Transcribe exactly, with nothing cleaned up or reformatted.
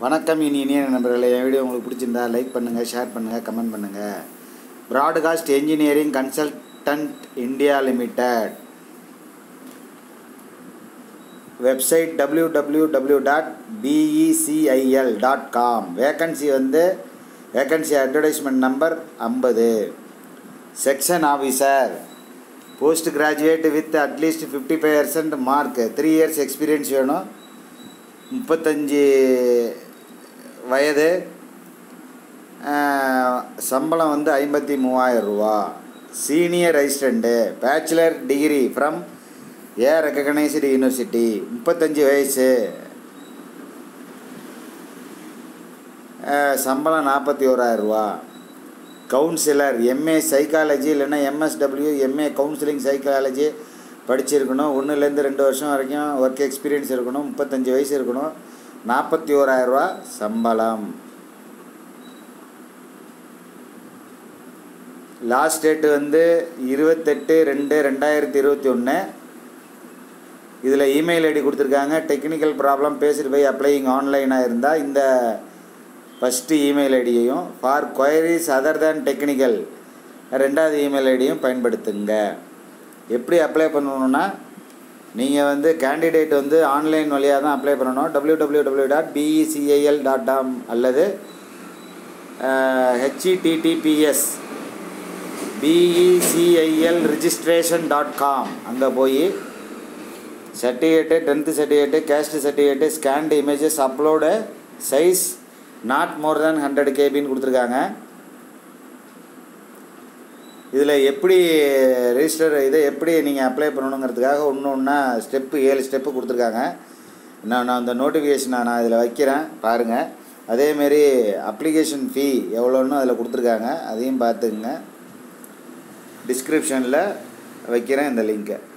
வணக்கம் இனி இனிய நண்பர்களே, என் வீடியோ உங்களுக்கு பிடிச்சிருந்தா லைக் பண்ணுங்கள், ஷேர் பண்ணுங்கள், கமெண்ட் பண்ணுங்கள். Broadcast Engineering Consultants India Limited website W W W dot BECIL dot com. Vacancy வந்து வேக்கன்சி அட்வர்டைஸ்மெண்ட் நம்பர் ஐம்பது. Section officer, post graduate with at least fifty five percent mark, three years experience வேணும், முப்பத்தஞ்சு வயது, சம்பளம் வந்து ஐம்பத்தி மூவாயிரம் ரூபா. Senior assistant, bachelor degree from a recognised university, முப்பத்தஞ்சு வயசு, சம்பளம் நாற்பத்தி ஓராயிரம் ரூபா. கவுன்சிலர், எம்ஏ சைக்காலஜி இல்லைன்னா எம்எஸ்டபிள்யூ எம்ஏ கவுன்சிலிங் சைக்காலஜி படிச்சிருக்கணும், ஒன்றுலேருந்து ரெண்டு வருஷம் வரைக்கும் ஒர்க் எக்ஸ்பீரியன்ஸ் இருக்கணும், முப்பத்தஞ்சு வயசு இருக்கணும், நாற்பத்தி ஓராயிரரூவா சம்பளம். லாஸ்ட் டேட்டு வந்து இருபத்தெட்டு ரெண்டு ரெண்டாயிரத்தி இருபத்தி ஒன்று. இதில் இமெயில் ஐடி கொடுத்துருக்காங்க. Technical problem faced by applying ஆன்லைனாக இருந்தால் இந்த ஃபஸ்ட்டு இமெயில் ஐடியையும், for queries other than technical ரெண்டாவது இமெயில் ஐடியும் பயன்படுத்துங்க. எப்படி அப்ளை பண்ணணுன்னா, நீங்கள் வந்து கேண்டிடேட் வந்து ஆன்லைன் வழியாக தான் அப்ளை பண்ணணும். W W W dot BECIL dot com அல்லது HTTPS BECIL registration dot com அங்கே போய் certificate, tenth certificate, caste certificate, scanned images, upload size not more than hundred கேபின்னு கொடுத்துருக்காங்க. இதில் எப்படி ரெஜிஸ்டர் இதை எப்படி நீங்கள் அப்ளை பண்ணணுங்கிறதுக்காக ஒன்று ஒன்றா ஸ்டெப்பு ஏழு ஸ்டெப்பு கொடுத்துருக்காங்க. நான் நான் அந்த நோட்டிஃபிகேஷனை நான் இதில் வைக்கிறேன் பாருங்கள். அதேமாரி அப்ளிகேஷன் ஃபீ எவ்வளோன்னு அதில் கொடுத்துருக்காங்க, அதையும் பார்த்துக்குங்க. டிஸ்கிரிப்ஷனில் வைக்கிறேன் இந்த லிங்க்கை.